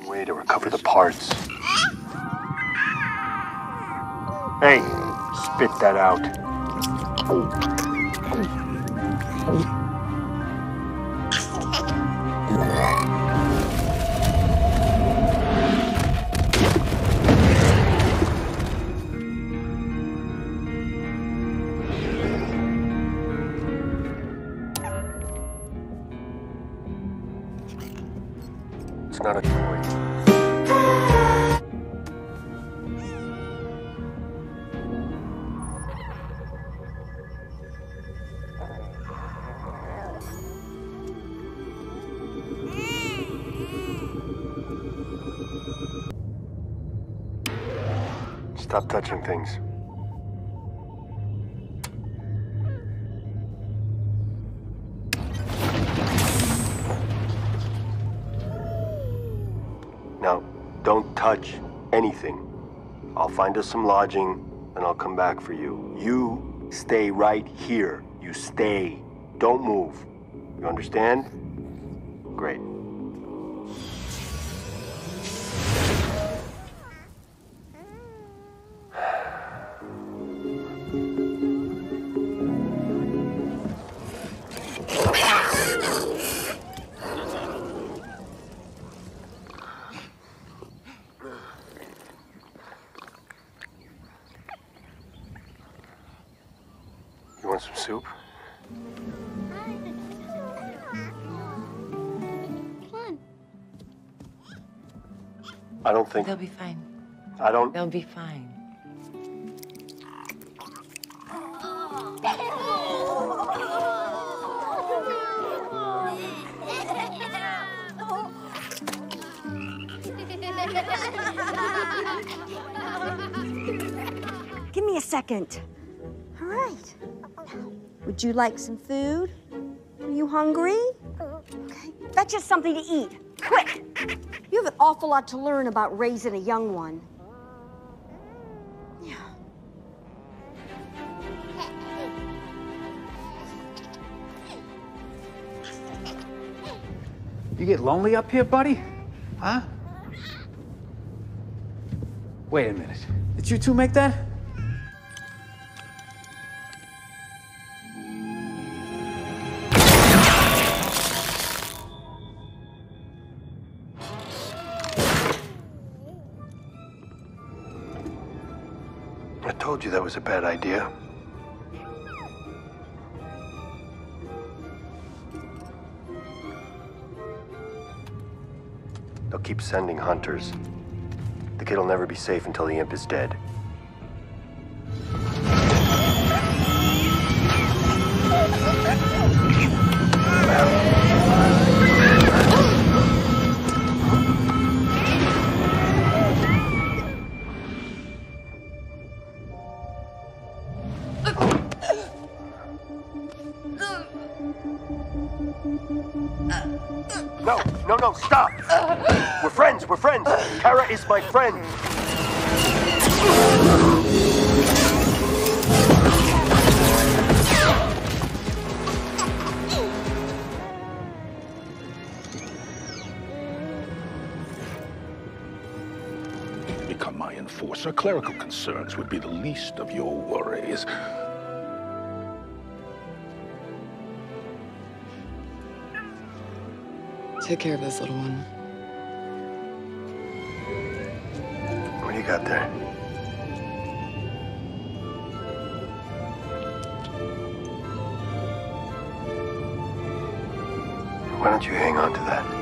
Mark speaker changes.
Speaker 1: Way to recover the parts. Hey, spit that out. It's not a toy. Stop touching things. Now, don't touch anything. I'll find us some lodging, and I'll come back for you. You stay right here. You stay. Don't move. You understand? Great. You want some soup?
Speaker 2: Come on.
Speaker 1: I don't think...
Speaker 3: They'll be fine.
Speaker 1: I don't...
Speaker 3: They'll be fine.
Speaker 2: Give me a second. All right. Would you like some food? Are you hungry? Okay. Fetch us something to eat. Quick. You have an awful lot to learn about raising a young one. Yeah.
Speaker 4: You get lonely up here, buddy? Huh? Wait a minute. Did you two make that?
Speaker 1: I told you that was a bad idea. They'll keep sending hunters. The kid will never be safe until the imp is dead. No, stop! We're friends. Kara is my friend.
Speaker 5: Become my enforcer. Clerical concerns would be the least of your worries.
Speaker 3: Take care of this little one.
Speaker 1: What do you got there? Why don't you hang on to that?